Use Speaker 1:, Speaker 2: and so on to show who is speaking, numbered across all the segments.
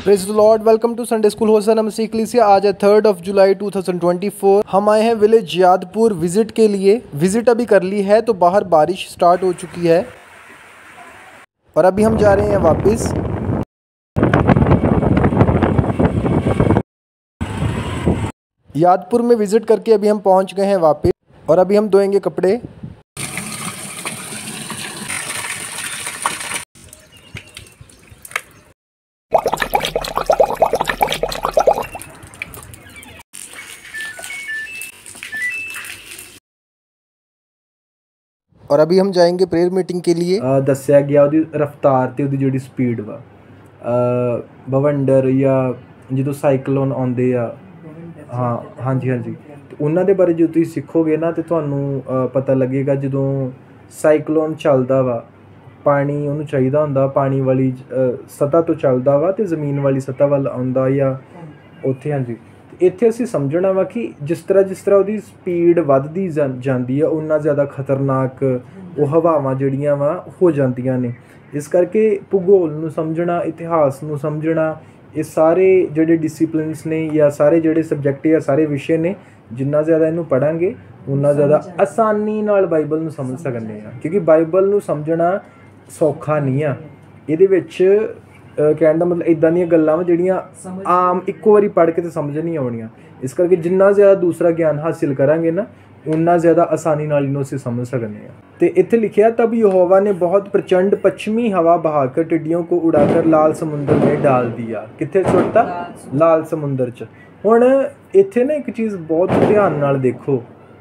Speaker 1: Praise the lord. Welcome to Sunday school होसन मसीह कलीसिया। आज है 3 जुलाई 2024। हम आए हैं विलेज यादपुर विज़िट के लिए। विज़िट अभी कर ली है तो बाहर बारिश स्टार्ट हो चुकी है और अभी हम जा रहे हैं वापस। यादपुर में विज़िट करके अभी हम पहुंच गए हैं वापस और अभी हम धोएंगे कपड़े। और अभी हम जाएंगे प्रेयर मीटिंग के लिए।
Speaker 2: दस्या गया ਉਹਦੀ ਰਫ਼ਤਾਰ ਤੇ ਉਹਦੀ ਜਿਹੜੀ ਸਪੀਡ ਵਾ ਬਵੰਡਰ ਜਾਂ ਜਦੋਂ ਸਾਈਕਲੋਨ ਆਉਂਦੇ ਆ ਹਾਂਜੀ ਤੇ ਉਹਨਾਂ ਦੇ ਬਾਰੇ ਜੋ ਤੁਸੀਂ ਸਿੱਖੋਗੇ ਨਾ ਤੇ ਤੁਹਾਨੂੰ ਪਤਾ ਲੱਗੇਗਾ ਜਦੋਂ ਸਾਈਕਲੋਨ ਚੱਲਦਾ ਵਾ ਪਾਣੀ ਉਹਨੂੰ ਚਾਹੀਦਾ ਹੁੰਦਾ ਪਾਣੀ ਵਾਲੀ ਸਤ੍ਹਾ ਤੋਂ ਚੱਲਦਾ ਵਾ ਤੇ ਜ਼ਮੀਨ ਵਾਲੀ ਸਤ੍ਹਾ ਵੱਲ ਆਉਂਦਾ ਜਾਂ ਉੱਥੇ ਇੱਥੇ ਅਸੀਂ ਸਮਝਣਾ ਵਾ ਕਿ ਜਿਸ ਤਰ੍ਹਾਂ ਉਹਦੀ ਸਪੀਡ ਵੱਧਦੀ ਜਾਂਦੀ ਆ ਉਨਾ ਜ਼ਿਆਦਾ ਖਤਰਨਾਕ ਉਹ ਹਵਾਵਾਂ ਜਿਹੜੀਆਂ ਵਾ ਹੋ ਜਾਂਦੀਆਂ ਨੇ। ਇਸ ਕਰਕੇ ਭੂਗੋਲ ਨੂੰ ਸਮਝਣਾ, ਇਤਿਹਾਸ ਨੂੰ ਸਮਝਣਾ, ਇਹ ਸਾਰੇ ਜਿਹੜੇ ਡਿਸਿਪਲਿਨਸ ਨੇ ਜਾਂ ਸਾਰੇ ਜਿਹੜੇ ਸਬਜੈਕਟ ਜਾਂ ਸਾਰੇ ਵਿਸ਼ੇ ਨੇ, ਜਿੰਨਾ ਜ਼ਿਆਦਾ ਇਹਨੂੰ ਪੜ੍ਹਾਂਗੇ ਉਨਾ ਜ਼ਿਆਦਾ ਆਸਾਨੀ ਨਾਲ ਬਾਈਬਲ ਨੂੰ ਸਮਝ ਸਕਦੇ ਹਾਂ। ਕਿਉਂਕਿ ਬਾਈਬਲ ਨੂੰ ਸਮਝਣਾ ਸੌਖਾ ਨਹੀਂ ਆ। ਇਹਦੇ ਵਿੱਚ ਕਹਿਣ ਦਾ ਮਤਲਬ ਇੱਦਾਂ ਦੀਆਂ ਗੱਲਾਂ ਵਾ ਜਿਹੜੀਆਂ ਆਮ ਇੱਕੋ ਵਾਰੀ ਪੜ੍ਹ ਕੇ ਤਾਂ ਸਮਝ ਨਹੀਂ ਆਉਣੀਆਂ। ਇਸ ਕਰਕੇ ਜਿੰਨਾ ਜ਼ਿਆਦਾ ਦੂਸਰਾ ਗਿਆਨ ਹਾਸਿਲ ਕਰਾਂਗੇ ਨਾ उतना ज़्यादा आसानी नाल इन्हों से समझ सकते हैं। तो इत्थे लिखिया तब यहोवा ने बहुत प्रचंड पश्चिमी हवा बहाकर टिड्डियों को उड़ाकर लाल समुंदर में डाल दिया। कित्थे सुट्टा? लाल समुंदर च। हुण इत्थे ना एक चीज़ बहुत ध्यान नाल देखो,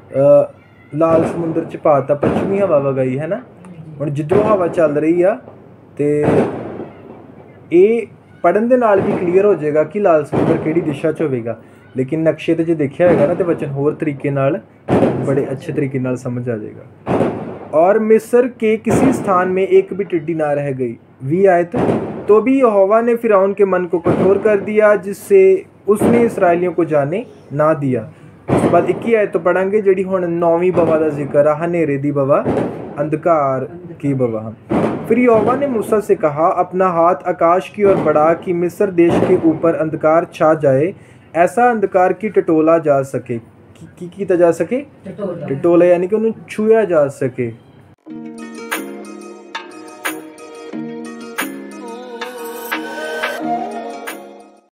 Speaker 2: लाल समुंदर च पाता पश्चिमी हवा वगाई है ना। हुण जिधरों हवा चल रही आ ते ये पढ़न दे नाल भी क्लीयर हो जाएगा कि लाल समुंदर किहड़ी दिशा च होवेगा। लेकिन नक्शे ते जो देखा होगा ना तो वचन होर तरीके नाल बड़े अच्छे तरीके नाल समझ आ जाएगा। और मिस्र के किसी स्थान में एक भी टिड्डी ना रह गई। 20 आयत। तो भी यहोवा ने फिरौन के मन को कठोर कर दिया जिससे उसने इसराइलियों को जाने ना दिया। उसके बाद 21 आयत तो पढ़ांगे जिहड़ी हुण 9वीं बवा का जिक्र आ, हनेरे दी बवा, अंधकार की बवा। फिर यहोवा ने मूसा से कहा, अपना हाथ आकाश की ओर बढ़ा कि मिस्र देश के ऊपर अंधकार छा जाए, ऐसा अंधकार की टटोला जा सके। की किया जा सके? टटोला यानी कि उन्हें छुआ जा सके।